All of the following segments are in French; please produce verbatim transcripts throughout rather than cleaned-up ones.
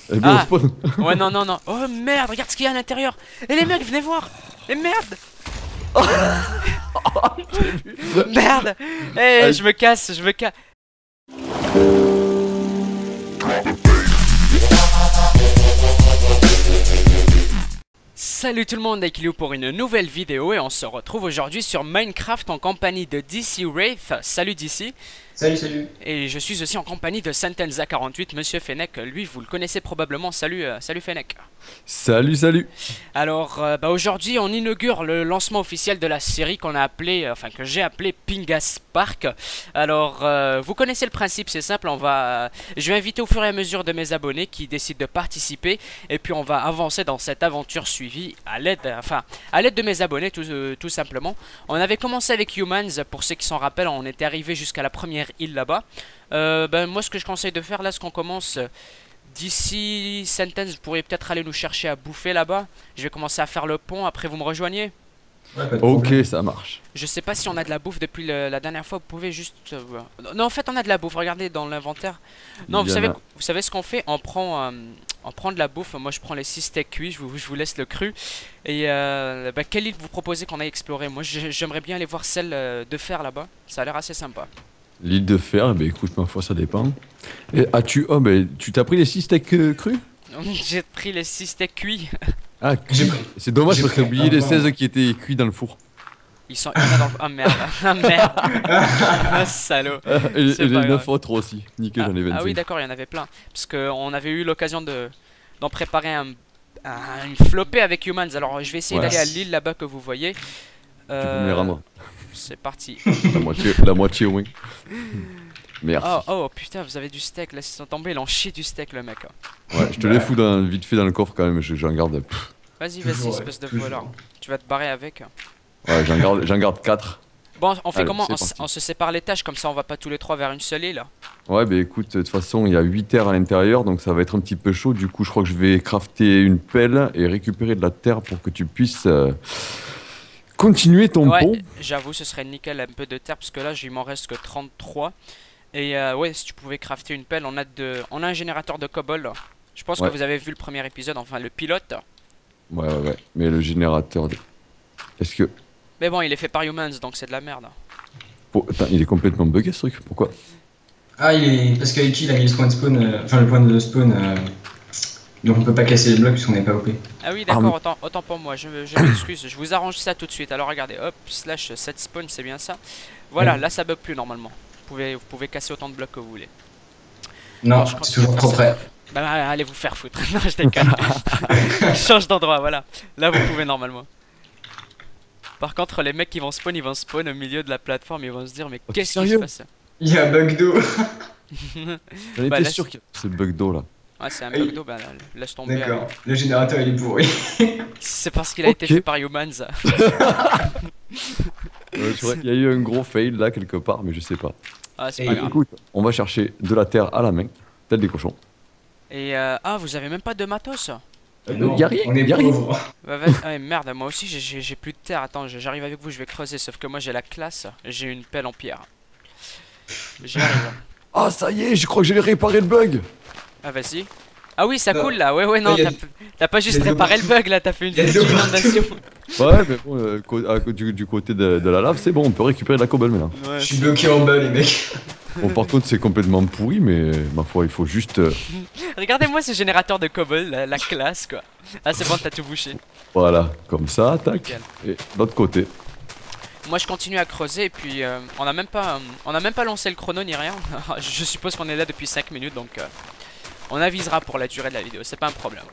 Eh bien, au Ah spawn. ouais, non, non, non. Oh merde, regarde ce qu'il y a à l'intérieur. Et les mecs, venez voir. Et merde. Merde. Eh, Allez. je me casse, je me casse. Salut tout le monde, Aikilio pour une nouvelle vidéo et on se retrouve aujourd'hui sur Minecraft en compagnie de D C Wraith. Salut D C. Salut, salut. Et je suis aussi en compagnie de Sentenza quarante-huit, Monsieur Fennec. Lui, vous le connaissez probablement. Salut, euh, salut Fennec. Salut, salut. Alors, euh, bah aujourd'hui, on inaugure le lancement officiel de la série qu'on a appelé, euh, enfin que j'ai appelé Pingas Park. Alors, euh, vous connaissez le principe, c'est simple. On va, je vais inviter au fur et à mesure de mes abonnés qui décident de participer, et puis on va avancer dans cette aventure suivie à l'aide, enfin, à l'aide de mes abonnés, tout, euh, tout simplement. On avait commencé avec Humans, pour ceux qui s'en rappellent, on était arrivé jusqu'à la première île là-bas. Euh, ben moi, ce que je conseille de faire là, ce qu'on commence. D'ici Sentence, vous pourriez peut-être aller nous chercher à bouffer là-bas. Je vais commencer à faire le pont, après vous me rejoignez. Ouais, pas de Ok, problème. ça marche. Je sais pas si on a de la bouffe depuis le- la dernière fois, vous pouvez juste... euh, non, en fait on a de la bouffe, regardez dans l'inventaire. Non, Il vous y en savez, a. vous savez ce qu'on fait? On prend, euh, on prend de la bouffe, moi je prends les six steaks cuits, je vous, je vous laisse le cru. Et euh, bah, quelle île vous proposez qu'on aille explorer? Moi j'ai- j'aimerais bien aller voir celle euh, de fer là-bas, ça a l'air assez sympa. L'île de fer, eh ben, écoute, ma foi, ça dépend. Et as-tu. Oh, ben, tu t'as pris les six steaks euh, crus? J'ai pris les six steaks cuits. Ah, J'ai cuits. pris- C'est dommage j'ai parce que t'as pris oublié un les pain. seize qui étaient cuits dans le four. Ils sont... il y en a dans le- Ah merde, ah merde, ah salaud. et C'est et les pas neuf grave. autres aussi. Nickel, Ah, j'en ai vingt-cinq. ah oui d'accord, il y en avait plein. Parce qu'on avait eu l'occasion de d'en préparer un, un- une flopée avec Humans. Alors je vais essayer Ouais. d'aller à l'île là-bas que vous voyez. Tu peux me les Euh, rendre. C'est parti. La moitié, la moitié, oui. Merci. Oh, oh putain, vous avez du steak, laissez tomber, il en chie du steak le mec. Ouais, je te les fous dans- vite fait dans le coffre quand même, je- j'en garde. Pff, Vas-y, vas-y, Toujours, espèce de ouais, toujours. voleur. Tu vas te barrer avec. ouais, j'en garde, j'en garde quatre. Bon, on fait Allez, comment? c'est On, s- parti. on se sépare les tâches, comme ça on va pas tous les trois vers une seule île. Ouais, bah écoute, de toute façon, il y a huit terres à l'intérieur, donc ça va être un petit peu chaud. Du coup, je crois que je vais crafter une pelle et récupérer de la terre pour que tu puisses euh, continuer ton Ouais, pont. j'avoue, ce serait nickel un peu de terre, parce que là, il m'en reste que trente-trois. Et euh, ouais, si tu pouvais crafter une pelle, on a, de... on a un générateur de cobble. Je pense Ouais. que vous avez vu le premier épisode, enfin le pilote. Ouais, ouais, ouais. Mais le générateur de. Est-ce que. Mais bon, il est fait par Humans, donc c'est de la merde. Oh, attends, il est complètement bugué ce truc. Pourquoi? Ah, il est. Parce qu'Aiki il a mis le point de spawn. euh, Enfin, le point de spawn. euh, Donc on peut pas casser les blocs puisqu'on n'est pas O P. Ah oui, Ah, d'accord, mais- autant, autant pour moi, je, je m'excuse, je vous arrange ça tout de suite. Alors regardez, hop, slash set spawn, c'est bien ça. Voilà, Ouais. là ça bug plus normalement. Vous pouvez, vous pouvez casser autant de blocs que vous voulez. Non, Non, je crois c'est que toujours c'est trop ça. près. Bah bah, allez vous faire foutre. Non, je déconne. Change d'endroit, voilà. Là vous pouvez normalement. Par contre, les mecs qui vont spawn, ils vont spawn au milieu de la plateforme, ils vont se dire mais Oh, t'es qu'est-ce qui se sérieux? passe? Il y a un bug d'eau. J'en étais Bah, laisse- sûr qu'il y avait ce bug d'eau là. Ouais, c'est un bug d'eau, bah là, laisse tomber. D'accord. hein. Le générateur il est pourri. C'est parce qu'il a été Ok. fait par Humans. Ouais, c'est vrai, il y a eu un gros fail là quelque part, mais je sais pas. Ah, c'est Et- pas grave. Écoute, on va chercher de la terre à la main, tel des cochons. Et euh, ah, vous avez même pas de matos? Euh, non, y a rien, on est y a rien. pauvres. Bah, vas-y. Ah, merde, moi aussi j'ai- j'ai j'ai plus de terre. Attends, je- j'arrive avec vous, je vais creuser. Sauf que moi j'ai la classe, j'ai une pelle en pierre. J'y arrive. Ah, ça y est, je crois que j'ai réparé le bug. Ah, vas-y. Ah oui, ça Non. coule là. Ouais, ouais, non, Il y a t'as du- t'as pas juste il y a de l'eau réparé le bug là, t'as fait une Il y a de petite l'eau partout. inondation. Ouais, mais bon, euh, co- à co- du, du côté de, de la lave, c'est bon, on peut récupérer de la cobble maintenant. Ouais. Je suis bloqué en bas les mecs. Bon, par contre, c'est complètement pourri, mais ma foi, il faut juste. euh, Regardez-moi ce générateur de cobble, la, la classe quoi. Ah, c'est bon, t'as tout bouché. voilà, comme ça, tac. Nickel. Et de l'autre côté. Moi je continue à creuser et puis euh, on a même pas euh, on a même pas lancé le chrono ni rien. Je suppose qu'on est là depuis cinq minutes donc euh, on avisera pour la durée de la vidéo, c'est pas un problème.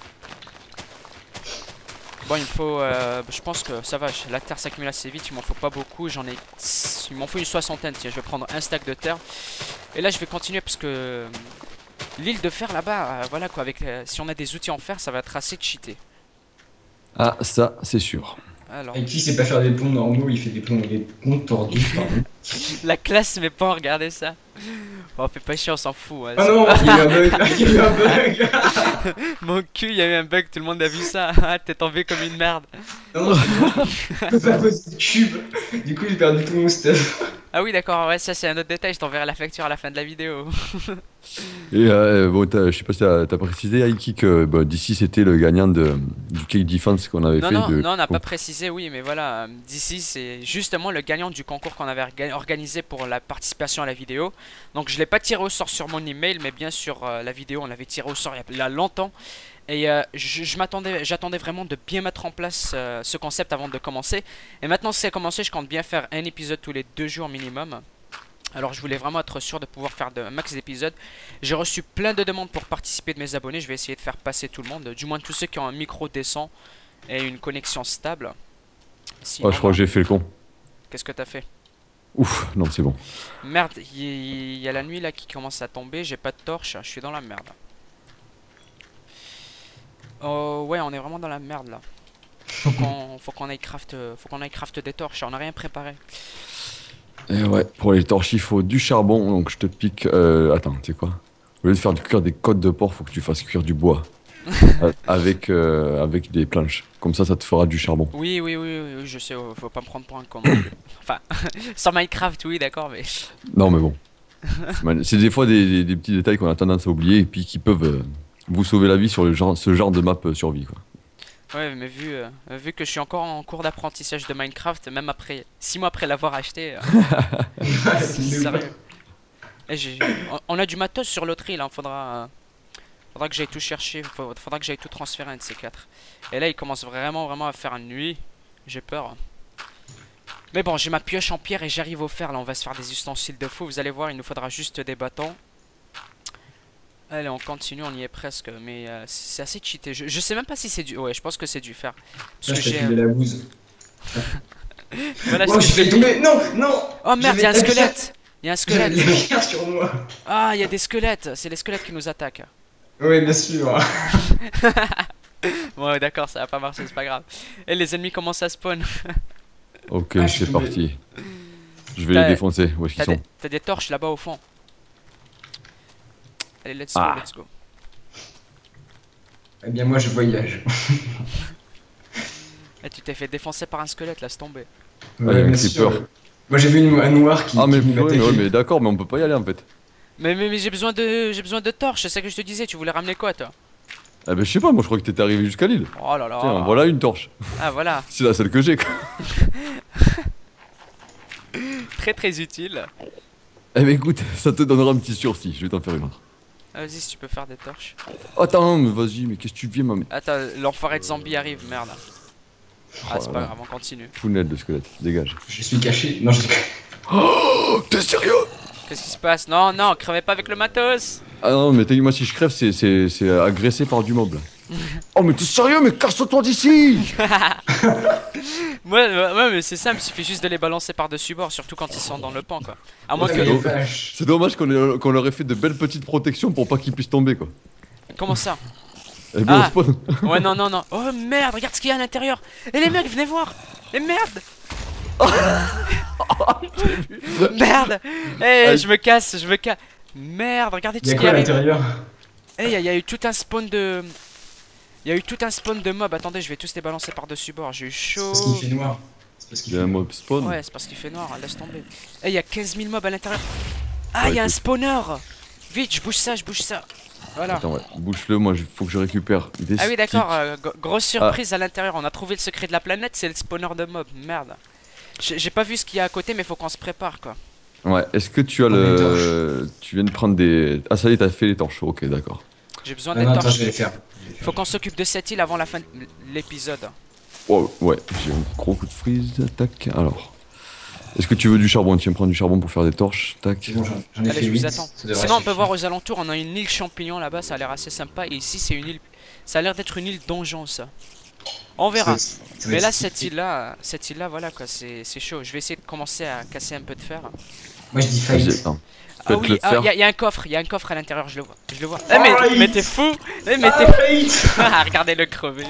Bon, il me faut euh, je pense que ça va, la terre s'accumule assez vite, il m'en faut pas beaucoup, j'en ai il m'en faut une soixantaine, tiens, je vais prendre un stack de terre. Et là je vais continuer parce que euh, l'île de fer là-bas, euh, voilà quoi, avec euh, si on a des outils en fer, ça va être assez cheaté. Ah, ça, c'est sûr. Alors, Aiki sait pas faire des ponts normaux, il fait des ponts, des ponts tordus. Pardon. la classe mais pas regarder ça. Oh, fais pas chier, on s'en fout. hein. Ah non, il y a eu un bug, il y a eu un bug. Mon cul, il y a eu un bug, tout le monde a vu ça. Ah, t'es tombé comme une merde. Non, non, je peux pas poser de cube. Du coup, j'ai perdu tout mon stuff. Ah oui, d'accord, ouais, ça c'est un autre détail, je t'enverrai la facture à la fin de la vidéo. Et euh, bon, je sais pas si t'as as précisé, Aiki, que bah, d'ici c'était le gagnant de, du Cake Defense qu'on avait Non, fait. non, de... non, on n'a pas précisé, oui, mais voilà, d'ici c'est justement le gagnant du concours qu'on avait orga- organisé pour la participation à la vidéo. Donc je l'ai pas tiré au sort sur mon email, mais bien sur euh, la vidéo, on l'avait tiré au sort il y a, il y a longtemps. Et euh, je, je m'attendais, j'attendais vraiment de bien mettre en place euh, ce concept avant de commencer. Et maintenant c'est commencé, je compte bien faire un épisode tous les deux jours minimum. Alors je voulais vraiment être sûr de pouvoir faire de, un max d'épisodes. J'ai reçu plein de demandes pour participer de mes abonnés. Je vais essayer de faire passer tout le monde, du moins tous ceux qui ont un micro décent et une connexion stable. Sinon, Oh, je crois que j'ai fait le con. qu'est-ce que t'as fait? Ouf, non, c'est bon. Merde, il y, y a la nuit là qui commence à tomber. J'ai pas de torche, je suis dans la merde. Oh ouais, on est vraiment dans la merde là. Faut qu'on faut qu'on aille craft, faut qu'on aille craft des torches. On a rien préparé. Et ouais, pour les torches, il faut du charbon, donc je te pique. Euh, attends, tu sais quoi? Au lieu de faire du cuire des côtes de porc, faut que tu fasses cuire du bois. Euh, avec, euh, avec des planches. Comme ça, ça te fera du charbon. Oui, oui, oui, oui, oui, je sais, oh, faut pas me prendre pour un con. Enfin, sur Minecraft, oui, d'accord, mais. Non, mais bon. C'est mal- c'est des fois des, des- des petits détails qu'on a tendance à oublier et puis qui peuvent euh, vous sauver la vie sur le genre, ce genre de map euh, survie, quoi. Ouais, mais vu, euh, vu que je suis encore en cours d'apprentissage de Minecraft, même après six mois après l'avoir acheté, euh, C'est nul. sérieux. Et j'ai- on- on a du matos sur l'autre île, hein, faudra, euh, faudra que j'aille tout chercher, faut- faudra que j'aille tout transférer un de ces quatre. Et là, il commence vraiment, vraiment à faire nuit. J'ai peur. Mais bon, j'ai ma pioche en pierre et j'arrive au fer. Là, on va se faire des ustensiles de fou. Vous allez voir, il nous faudra juste des bâtons. Allez, on continue, on y est presque. Mais euh, c'est assez cheaté. Je, je sais même pas si c'est du. Ouais, je pense que c'est du fer. Là, Parce je que t'ai j'ai. filé la bouse. Voilà, Oh, ce je que vais tomber. Non, non. Oh merde, il y a un J'avais- squelette. Il y a un J'avais squelette. rien sur moi. Ah, il y a des squelettes. C'est les squelettes qui nous attaquent. Oui, bien sûr. Bon, ouais, d'accord, ça va pas marcher, c'est pas grave. Et les ennemis commencent à spawn. Ok, Ah, je suis c'est tombé. parti. Je vais T'as- les défoncer. Où est-ce qu'ils T'as des, sont? t'as des torches là-bas au fond. Allez, let's Ah. go, let's go. Eh bien, moi, je voyage. Eh, tu t'es fait défoncer par un squelette, laisse tomber. Ouais, bien avec les sûr. peurs. Moi, j'ai vu une, un noir qui. Ah, mais, qui ouais, mais, m'attaquait. ouais, mais d'accord, mais on peut pas y aller en fait. Mais, mais, mais j'ai besoin de j'ai besoin de torches, c'est ça que je te disais, tu voulais ramener quoi toi? Ah, ben je sais pas, moi je crois que t'étais arrivé jusqu'à l'île. Oh là là. Tiens, voilà une torche. Ah voilà, C'est la seule que j'ai, quoi. très très utile. Eh ben écoute, ça te donnera un petit sursis. Je vais t'en faire une autre. Ah, vas-y si tu peux faire des torches. Attends, mais vas-y, mais qu'est-ce que tu viens, ma Attends, l'enfoiré de zombie arrive, merde. Ah, Oh c'est là pas là. grave, on continue. Pounette de squelette, dégage. Je suis caché. Non, je déconne. Oh, t'es sérieux? Qu'est-ce qui se passe? Non, non, crevez pas avec le matos. Ah non, mais t'as- moi si je crève, c'est- c'est c'est agressé par du mob là. Oh, mais t'es sérieux? Mais casse-toi d'ici! Ouais, ouais, ouais, mais c'est simple, il suffit juste de les balancer par-dessus bord, surtout quand ils sont dans le pan quoi. À moins Ouais, que. mais que- vache. C'est dommage qu'on ait- qu'on leur ait fait de belles petites protections pour pas qu'ils puissent tomber, quoi. Comment ça? Eh bien, Ah. au spawn. Ouais, non, non, non. Oh merde, regarde ce qu'il y a à l'intérieur. Et les mecs, venez voir. Les merdes. Merde. Eh, Allez. je me casse, je me casse. Merde, regardez tout Il y ce a qu'il y quoi à a. l'intérieur? Eh, il y, a- il y a eu tout un spawn de. Il y a eu tout un spawn de mobs. Attendez, je vais tous les balancer par-dessus bord. J'ai eu chaud. C'est parce qu'il fait noir. C'est parce qu'il Il y a fait un noir. mob spawn. Ouais, c'est parce qu'il fait noir, laisse tomber. Eh, il y a quinze mille mobs à l'intérieur. Ah, il Ouais, y a un écoute. spawner. Vite, je bouge ça, je bouge ça. Voilà. Attends, ouais, bouge-le, moi il faut que je récupère des Ah oui, d'accord, sticks. euh, go- grosse surprise à l'intérieur. On a trouvé le secret de la planète, c'est le spawner de mobs. Merde. J'ai j'ai pas vu ce qu'il y a à côté, mais faut qu'on se prépare quoi. Ouais, est-ce que tu as Oh, des le. Tu viens de prendre des. Ah, ça y est, t'as fait les torches. Ok, d'accord. J'ai besoin Non, des non, attends, torches. je vais les faire. Je vais les faire. Faut qu'on s'occupe de cette île avant la fin de l'épisode. Oh, ouais, j'ai un gros coup de freeze. Tac, alors. Est-ce que tu veux du charbon? Tu viens me prendre du charbon pour faire des torches? Tac. C'est bon, j'en j'en ai Allez, fait je vous huit. attends. Ça devrait Sinon, on peut suffire. voir aux alentours, on a une île champignon là-bas, ça a l'air assez sympa. Et ici, c'est une île. Ça a l'air d'être une île donjon, ça. On verra. Ça- ça va Mais être là, stylé. cette île-là, cette île-là, voilà quoi, c'est c'est chaud. Je vais essayer de commencer à casser un peu de fer. Moi, je dis Vas-y, fight. attends. Ah Peut-être oui, le ah, faire. il y, a- y a un coffre, il y a un coffre à l'intérieur, je le vois. Je le vois. Ah, Eh, mais il- mais t'es fou. Eh, mais Ah, t'es fight. Ah, regardez-le crever.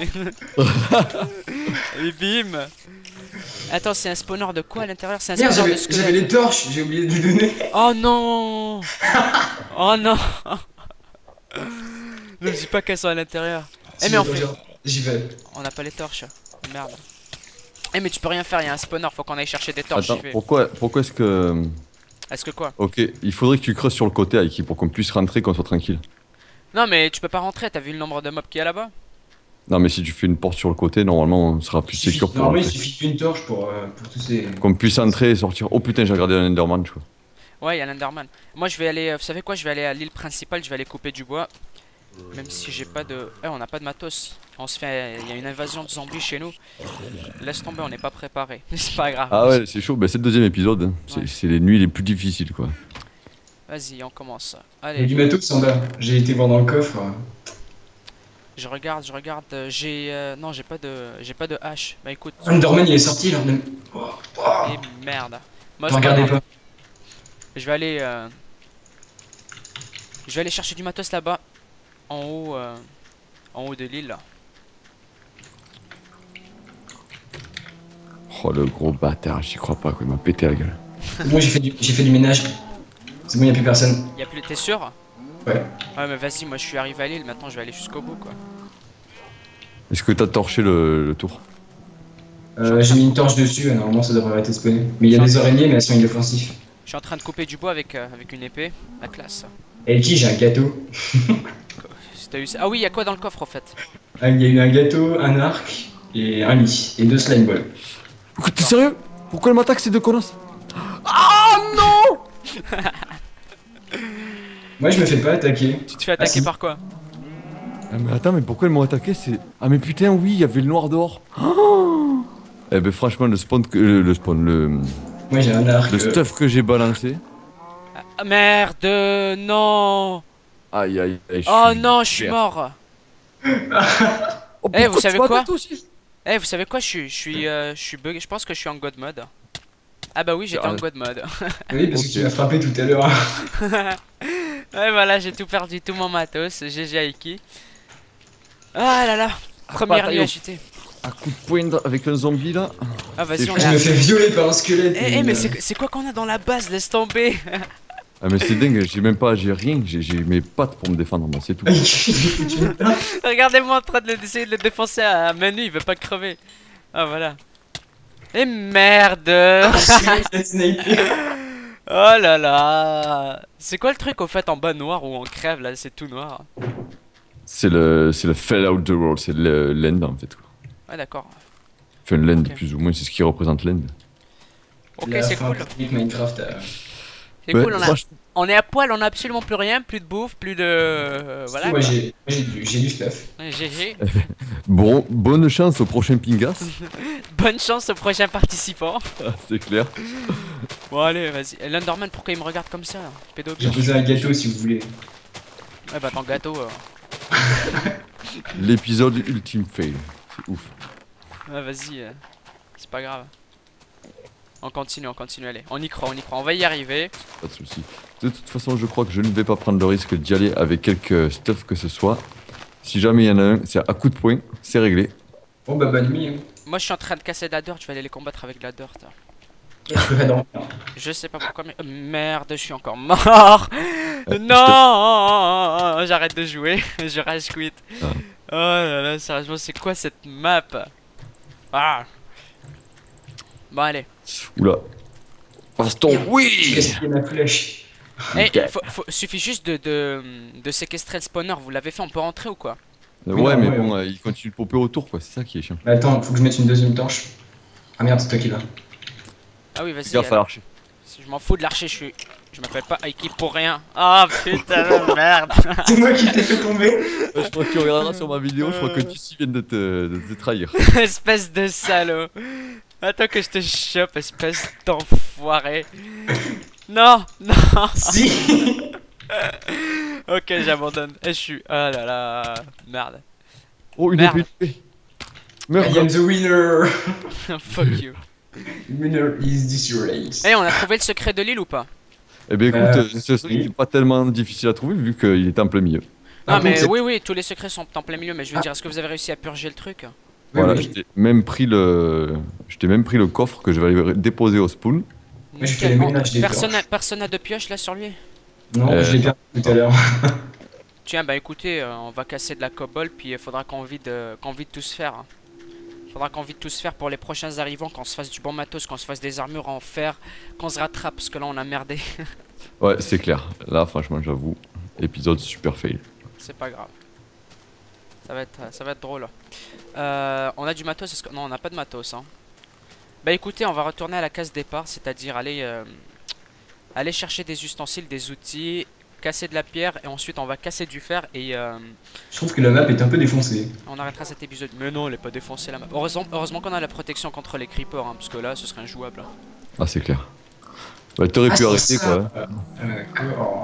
Et bim. Attends, c'est un spawner de quoi à l'intérieur? C'est un Merde, spawner de j'avais j'avais les squelette. torches, j'ai oublié de les donner. Oh non. Oh non. Ne me dis pas qu'elles sont à l'intérieur. Eh Si, mais on attends, fait... J'y vais. On n'a pas les torches. Merde. Eh mais tu peux rien faire, il y a un spawner, faut qu'on aille chercher des torches. Attends, j'y vais. pourquoi, pourquoi est-ce que... Est-ce que quoi? Ok, il faudrait que tu creuses sur le côté, Aiki, pour qu'on puisse rentrer, qu'on soit tranquille. Non mais tu peux pas rentrer, t'as vu le nombre de mobs qu'il y a là-bas? Non, mais si tu fais une porte sur le côté, normalement, on sera plus Il suffit- sécure pour Normalement, il rentrer. suffit d'une torche pour, euh, pour tous ces. Qu'on puisse entrer et sortir. Oh putain, j'ai regardé un Enderman, je crois. Ouais, il y a l'Enderman. Moi je vais aller, euh, vous savez quoi, je vais aller à l'île principale, je vais aller couper du bois. Même si j'ai pas de... Eh, on n'a pas de matos. On se fait... Il y a une invasion de zombies chez nous. Laisse tomber, on n'est pas préparé. C'est pas grave. Ah ouais, c'est chaud, bah, c'est le deuxième épisode. hein. C'est Ouais. c'est les nuits les plus difficiles, quoi. Vas-y, on commence. Il y a Allez, du matos en bas. J'ai été voir dans le coffre. je regarde, je regarde. euh, J'ai... euh, Non, j'ai pas de... J'ai pas de hache. Bah écoute. Underman, il est sorti là. même- Oh, oh. Et merde. Moi, Ne c'est pas regardez grave. pas. Je vais aller... euh, Je vais aller chercher du matos là-bas. En haut... euh, En haut de l'île, là. Oh le gros bâtard, j'y crois pas, quoi. Il m'a pété la gueule. Moi, j'ai fait, du... j'ai fait du ménage. C'est bon, il n'y a plus personne. Y'a plus... T'es sûr? Ouais. Ouais, mais vas-y, moi je suis arrivé à l'île, maintenant je vais aller jusqu'au bout, quoi. Est-ce que t'as torché le, le tour? Euh, j'ai mis une torche dessus. Normalement, ça devrait arrêter de spawner. Mais il y a des araignées, mais elles sont inoffensives. Je suis en train de couper du bois avec, euh, avec une épée. La classe. Et qui j'ai un gâteau. Si t'as eu ça- Ah oui, y'a quoi dans le coffre, au fait? Ah, il y a eu un gâteau, un arc et un lit. Et deux slime balls. Écoute, t'es sérieux? Pourquoi elle m'attaque ces deux connasses? Ah non! Moi, je me fais pas attaquer. Tu te fais attaquer Ah, si. par quoi? Ah, mais attends, mais pourquoi elles m'ont attaqué? C'est. Ah, mais putain, oui, il y avait le noir dehors. Oh, eh ben, franchement, le spawn. Que... Le, le spawn, le. Moi, j'ai un arc. Le euh, stuff que j'ai balancé. Ah merde, non! Aïe, aïe, aïe. Oh suis non, je suis vert. mort! Oh, Eh, vous pourquoi savez tu quoi m'attaques, toi aussi? Eh, vous savez quoi? Je suis, je suis, euh, je suis bug. Je pense que je suis en god mode. Ah bah oui, j'étais en Ah. god mode. Oui, parce Ok. que tu m'as frappé tout à l'heure. Ouais, voilà, j'ai tout perdu, tout mon matos. G G Aiki. Ah là là, première bataille nuit au- agitée. Un coup de poing dans- avec un zombie là. Ah vas-y, C'est on Je est à... me fais violer par un squelette. Eh, eh, et, mais euh, c'est c'est quoi qu'on a dans la base? Laisse tomber. Ah, mais c'est dingue, j'ai même pas, j'ai rien, j'ai j'ai mes pattes pour me défendre, moi, c'est tout. il fout une tarte. Regardez-moi en train de le- d'essayer de le défoncer à main nue, il veut pas crever. Ah voilà. Et merde. Il a snipé. Oh là là. C'est quoi le truc au fait en bas noir où on crève là? C'est tout noir. C'est le, c'est le Fallout the World, c'est le- l'end en fait. Quoi. Ouais d'accord. Enfin, l'end Ok. plus ou moins, c'est ce qui représente l'end. Ok, La c'est fin cool. publique Minecraft. euh, C'est Ouais, cool, on, a- franchement, on est à poil, on a absolument plus rien, plus de bouffe, plus de... euh, voilà. Moi, quoi. j'ai j'ai du, j'ai du stuff. Ouais, G G. Bon, bonne chance au prochain Pingas, Bonne chance au prochain participant. c'est clair. Bon allez, vas-y. Et L'Underman, pourquoi il me regarde comme ça? Pédo. J'ai posé un gâteau si vous voulez. Ouais bah ton gâteau... euh, L'épisode ultime fail, c'est ouf. Ouais vas-y, euh, c'est pas grave. On continue, on continue, allez. On y croit, on y croit, on va y arriver. Pas de soucis. De toute façon, je crois que je ne vais pas prendre le risque d'y aller avec quelque stuff que ce soit. Si jamais il y en a un, c'est à coup de poing, c'est réglé. Bon, bah, bonne nuit. Hein. Moi je suis en train de casser de la dirt, je vais aller les combattre avec de la dirt. Je peux pas dormir. Je sais pas pourquoi mais... euh, merde, je suis encore mort. Euh, Non, j'arrête de jouer, je rage quit. Ah. Oh là là, sérieusement, c'est quoi cette map? Ah. Bon allez. Oula. Baston, J'ai oui. gaspillé ma flèche. Eh, Ok. faut, faut- suffit juste de, de, de séquestrer le spawner, vous l'avez fait, on peut rentrer ou quoi? Euh, Oui, ouais, non, mais ouais, bon, euh, il continue de popper autour, quoi, c'est ça qui est chiant. Bah, attends, faut que je mette une deuxième torche. Ah merde, c'est toi qui l'as. Ah oui, Fais vas-y. gaffe à alors. l'archer. Si je m'en fous de l'archer, je suis... Je m'appelle pas Aiki pour rien. Ah putain de merde. C'est moi qui t'ai fait tomber. Je crois que tu regarderas sur ma vidéo, je crois que Tissu vient de te, de te trahir. Espèce de salaud. Attends que je te chope, espèce d'enfoiré. Non, non. Si. Ok, j'abandonne. Et je suis... Oh là là. Merde. Oh, une Merde. épée. I Merde. am the winner. Fuck you. Winner is this race. Eh, on a trouvé le secret de l'île ou pas? Eh bien écoute, Euh, euh, ce truc n'est pas tellement difficile à trouver vu qu'il est en plein milieu. Par Non mais contre, c'est- oui, oui, tous les secrets sont en plein milieu, mais je veux dire, est-ce que vous avez réussi à purger le truc? Oui, Voilà, oui. je t'ai même pris le, je t'ai même pris le coffre que je vais aller déposer au spawn. Moi, je fais les Nickel. ménages des Personne, a, torches. personne a de pioche là sur lui? Non, Euh, je l'ai perdu tout à l'heure. Tiens, bah écoutez, euh, on va casser de la cobble, puis il faudra qu'on vide, euh, qu'on vide tout se faire. Hein. Faudra qu'on vide tout se faire pour les prochains arrivants, qu'on se fasse du bon matos, qu'on se fasse des armures en fer, qu'on se rattrape, parce que là on a merdé. Ouais, c'est clair. Là, franchement, j'avoue, épisode super fail. C'est pas grave. Ça va être, ça va être drôle. Euh, on a du matos, est-ce que... Non, on n'a pas de matos. Hein. Bah écoutez, on va retourner à la case départ, c'est-à-dire aller, euh, aller chercher des ustensiles, des outils, casser de la pierre, et ensuite on va casser du fer, et euh, Je trouve que la map est un peu défoncée. on arrêtera cet épisode. Mais non, elle est pas défoncée la map. Heureusement, heureusement qu'on a la protection contre les creepers, hein, parce que là, ce serait injouable. Ah, c'est clair. Bah, t'aurais Ah, pu c'est arrêter, ça. quoi. Euh, D'accord.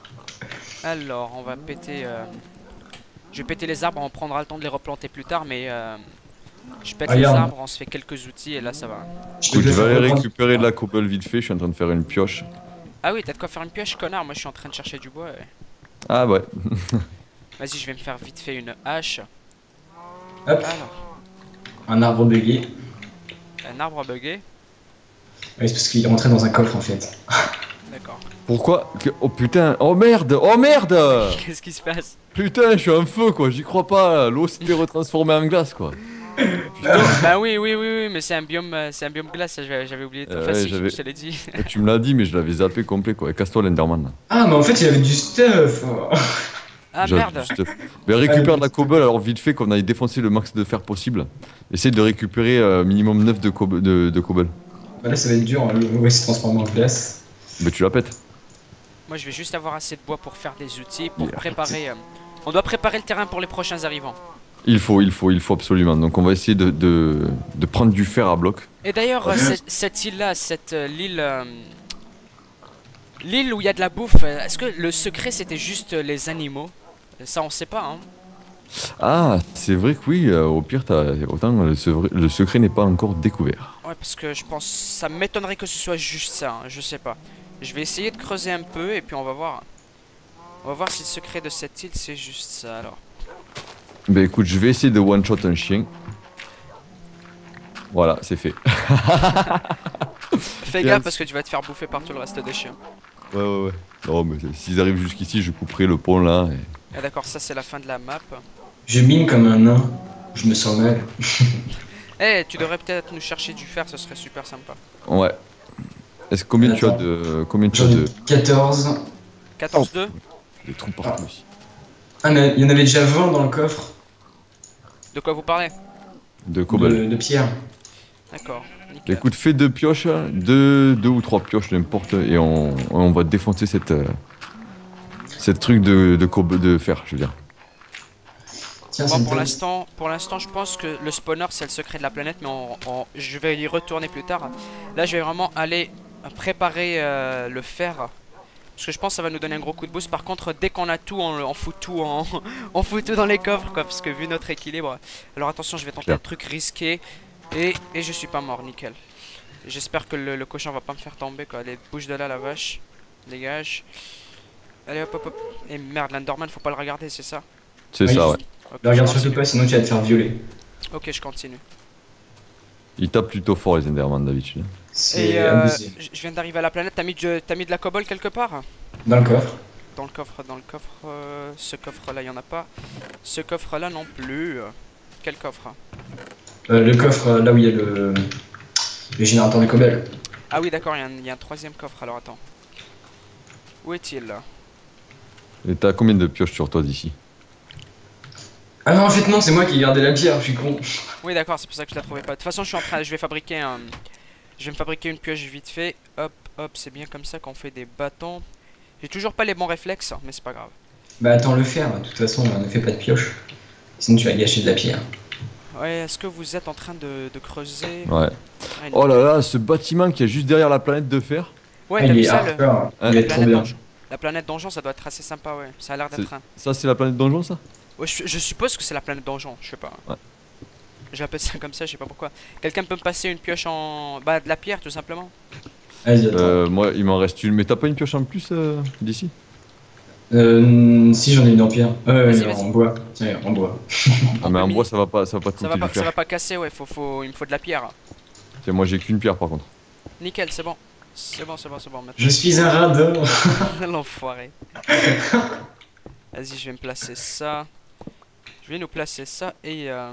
Alors, on va péter... euh, Je vais péter les arbres, on prendra le temps de les replanter plus tard, mais... euh, Je pète Ah, les regarde. arbres, on se fait quelques outils, et là ça va. Je Écoute, te je vais le aller fais reprendre. récupérer de la cobble vite fait, je suis en train de faire une pioche. Ah oui, t'as de quoi faire une pioche, connard, moi je suis en train de chercher du bois. et- Ah ouais. Vas-y, je vais me faire vite fait une hache. Hop, Alors, un arbre bugué. un arbre bugué. Oui, c'est parce qu'il est rentré dans un coffre en fait. D'accord. Pourquoi que- Oh putain, oh merde, oh merde. Qu'est-ce qui se passe? Putain, je suis un feu quoi, j'y crois pas, l'eau s'était retransformée en glace quoi. Bah oui, oui, oui, oui, mais c'est un biome, euh, c'est un biome glace, ça, j'avais j'avais oublié. Euh, Enfin, ouais, si, j'avais- je te l'ai dit. Tu me l'as dit mais je l'avais zappé complet quoi, et casse-toi l'Enderman là. Ah, mais en fait, il y avait du stuff. Ah J'avais merde. juste- Mais récupère de la cobble alors vite fait qu'on aille défoncer le max de fer possible. Essaye de récupérer euh, minimum neuf de, cob- de, de cobble. Bah là, ça va être dur, hein, le ouais, c'est transformé en glace. Mais tu la pètes. Moi je vais juste avoir assez de bois pour faire des outils, pour Yeah. préparer... euh, On doit préparer le terrain pour les prochains arrivants. Il faut, il faut, il faut absolument. Donc on va essayer de, de, de prendre du fer à bloc. Et d'ailleurs, euh, cette, cette île-là, cette euh, l'île... euh, L'île où il y a de la bouffe, euh, est-ce que le secret c'était juste euh, les animaux? Ça on sait pas, hein. Ah, c'est vrai que oui, euh, au pire, t'as, autant le, secret- le secret n'est pas encore découvert. Ouais, parce que je pense... Ça m'étonnerait que ce soit juste ça, hein, je sais pas. Je vais essayer de creuser un peu et puis on va voir. On va voir si le secret de cette île c'est juste ça alors. Bah écoute, je vais essayer de one-shot un chien. Voilà, c'est fait. Fais Bien. gaffe parce que tu vas te faire bouffer par tout le reste des chiens. Ouais, ouais, ouais. Non, mais c'est- s'ils arrivent jusqu'ici, je couperai le pont là. et- Ah d'accord, ça c'est la fin de la map. Je mine comme un nain. Je me sens mal. Eh, tu devrais peut-être nous chercher du fer, ce serait super sympa. Ouais. Est-ce combien tu as Attends. de. Combien tu as J'en ai de. quatorze. quatorze deux. Des trous partout ici. Ah, mais il y en avait déjà vingt dans le coffre De quoi vous parlez? De cobble. de, de pierre. D'accord, nickel. Écoute, fais deux pioches, deux, deux ou trois pioches, n'importe, et on, on va défoncer cette. euh, cette truc de, de, cob- de fer, je veux dire. Tiens, Bon, c'est pour une l'instant, pour l'instant, je pense que le spawner c'est le secret de la planète, mais on, on- je vais y retourner plus tard. Là, je vais vraiment aller préparer euh, le fer, parce que je pense que ça va nous donner un gros coup de boost. Par contre, dès qu'on a tout, on, on fout tout en, on fout tout dans les coffres, quoi, parce que vu notre équilibre. Alors attention, je vais tenter Clair. un truc risqué, et, et je suis pas mort, nickel. J'espère que le, le cochon va pas me faire tomber, quoi. Allez, bouge de là, la vache, dégage. Allez, hop, hop, hop. Et merde, l'Enderman, faut pas le regarder, c'est ça? C'est Oui, ça, ouais. Ok, Le regarde je surtout continue. pas, sinon tu vas te faire violer. Ok, je continue. Ils tapent plutôt fort les Enderman d'habitude. C'est Et euh, abusé. je je viens d'arriver à la planète, t'as mis, de- t'as mis de la cobble quelque part? Dans le coffre. Dans le coffre, dans le coffre, euh, ce coffre là, il y en a pas. Ce coffre là non plus. Quel coffre? Euh, le coffre, euh, là où il y a le, le générateur de cobble. Ah oui d'accord, il y, a un- il y a un troisième coffre, alors attends. Où est-il là? Et t'as combien de pioches sur toi d'ici? Ah non, en fait, non, c'est moi qui ai gardé la pierre, je suis con. Oui d'accord, c'est pour ça que je la trouvais pas. De toute façon je suis en train, je vais fabriquer un... Je vais me fabriquer une pioche vite fait. Hop, hop, c'est bien comme ça qu'on fait des bâtons. J'ai toujours pas les bons réflexes, mais c'est pas grave. Bah, attends, le faire, de toute façon, ne fais pas de pioche. Sinon, tu vas gâcher de la pierre. Ouais, est-ce que vous êtes en train de, de creuser? Ouais. Ah, Oh là là, ce bâtiment qui est juste derrière la planète de fer. Ouais, Ah, t'as il vu est ça le... hardcore, Ah, il va La être trop planète, bien. donjon. La planète donjon, ça doit être assez sympa, ouais. Ça a l'air d'être un. Ça, c'est la planète donjon, ça? Ouais, je, je suppose que c'est la planète donjon, je sais pas. Ouais. J'appelle ça comme ça, je sais pas pourquoi. Quelqu'un peut me passer une pioche en. Bah, de la pierre, tout simplement. Vas-y, attends. Euh, moi, il m'en reste une. Mais t'as pas une pioche en plus euh, d'ici? Euh, si, j'en ai une en pierre. Euh, Vas-y, en vas-y. bois. Tiens, en bois. Ah, mais en peut bois, mi- ça va pas, ça va pas te Ça va coûter pas, du ça va fer. pas casser, ouais, faut, faut, il me faut de la pierre. Tiens, moi, j'ai qu'une pierre par contre. Nickel, c'est bon. C'est bon, c'est bon, c'est bon. Maintenant. Je suis un radin. L'enfoiré. Vas-y, je vais me placer ça. Je vais nous placer ça et euh,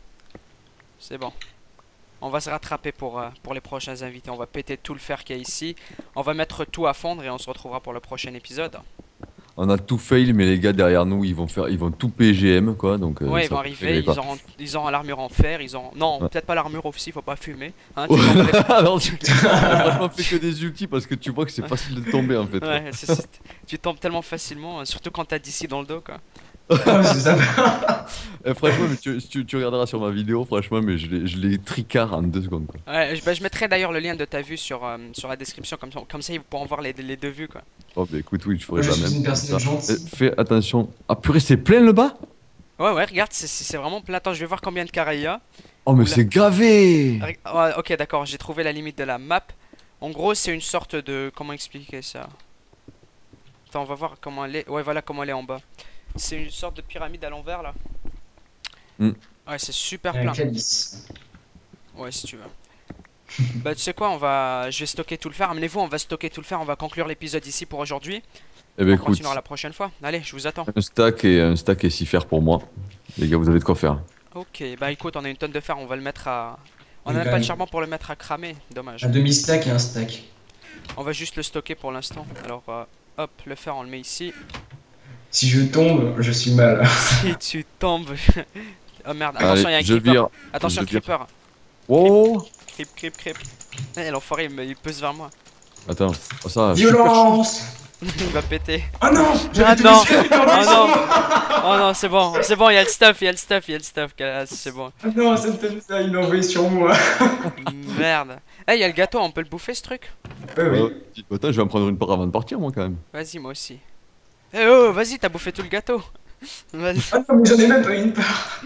c'est bon. On va se rattraper pour, euh, pour les prochains invités. On va péter tout le fer qu'il y a ici. On va mettre tout à fondre et on se retrouvera pour le prochain épisode. On a tout fail, mais les gars derrière nous, ils vont faire, ils vont tout P G M quoi. Donc, euh, Ouais, ils ça vont fait arriver, rêver, ils quoi. auront, ils auront l'armure en fer, ils ont... Non, Ouais. peut-être pas l'armure aussi, faut pas fumer. Hein, tu Ouais. tombes les- Alors, tu- on a franchement fait que des ultis parce que tu vois que c'est facile de tomber en fait. Ouais, c'est- c'est- tu tombes tellement facilement, surtout quand t'as d'ici dans le dos, quoi. Ah, c'est ça. Eh, franchement, mais tu, tu, tu regarderas sur ma vidéo, franchement, mais je l'ai je l'ai tricard en deux secondes quoi. Ouais, je, bah, je mettrai d'ailleurs le lien de ta vue sur, euh, sur la description, comme ça, comme ça ils pourront voir les, les deux vues, quoi. Oh, bah écoute, oui, je ferai Moi, je la suis même. une comme personne ça. gentille. Eh, fais attention. Ah purée, c'est plein le bas? Ouais, ouais, regarde, c'est- c'est c'est vraiment plein. Attends, je vais voir combien de carrés il y a. Oh, mais Oula. c'est gavé! Reg- ouais, ok, d'accord, j'ai trouvé la limite de la map. En gros, c'est une sorte de... Comment expliquer ça? Attends, on va voir comment elle est. Ouais, voilà comment elle est en bas. C'est une sorte de pyramide à l'envers, là. Hmm. Ouais, c'est super Un plein. calice. Ouais, si tu veux. Bah, tu sais quoi, on va... Je vais stocker tout le fer. Amenez-vous, on va stocker tout le fer. On va conclure l'épisode ici pour aujourd'hui. Eh ben On écoute, continuera la prochaine fois. Allez, je vous attends. un stack et un stack et six fer pour moi. Les gars, vous avez de quoi faire. Ok, bah écoute, on a une tonne de fer. On va le mettre à... On Oui, a même quand pas de même. charbon pour le mettre à cramer. Dommage. Un demi-stack et un stack. On va juste le stocker pour l'instant. Alors, euh, hop, le fer, on le met ici. Si je tombe, je suis mal. Si tu tombes. Oh merde, attention, il y a un Allez, je creeper. vire. Attention, je vire. creeper. Oh! Creep, creep, creep. Eh, l'enfoiré, il, me- il pousse vers moi. Attends, oh, ça. Violence! Il va péter. Oh non! Ah J'avais tout non! laissé avec Oh violence. non! Oh non, c'est bon, c'est bon, il y a le stuff, il y a le stuff, il y a le stuff. Ah, c'est bon. Ah non, ça me fait ça, il l'a envoyé sur moi. Merde. Eh, il y a le gâteau, on peut le bouffer ce truc? Ouais, oui. Oh, attends, je vais en prendre une part avant de partir, moi, quand même. Vas-y, moi aussi. Eh oh, vas-y, t'as bouffé tout le gâteau. Vas-y. Ah non, mais j'en ai même pas une part.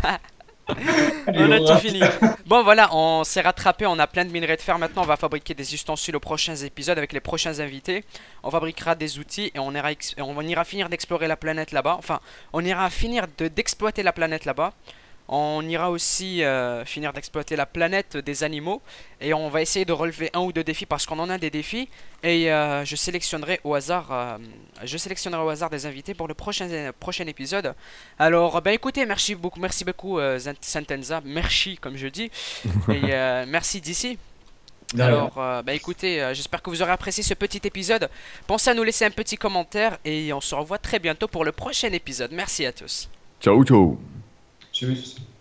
Allez, On a on tout rate. fini. Bon voilà, on s'est rattrapé, on a plein de minerais de fer maintenant, on va fabriquer des ustensiles aux prochains épisodes avec les prochains invités. On fabriquera des outils et on ira, ex- on ira finir d'explorer la planète là-bas. Enfin, on ira finir de- d'exploiter la planète là-bas. On ira aussi euh, finir d'exploiter la planète des animaux. Et on va essayer de relever un ou deux défis parce qu'on en a des défis. Et euh, je sélectionnerai au hasard euh, je sélectionnerai au hasard des invités pour le prochain, prochain épisode. Alors, ben écoutez, merci beaucoup, merci beaucoup euh, Zant- Santenza, merci comme je dis. Et euh, merci d'ici. De rien. Alors, euh, bah écoutez, euh, j'espère que vous aurez apprécié ce petit épisode. Pensez à nous laisser un petit commentaire et on se revoit très bientôt pour le prochain épisode. Merci à tous. Ciao, ciao. Tchuss.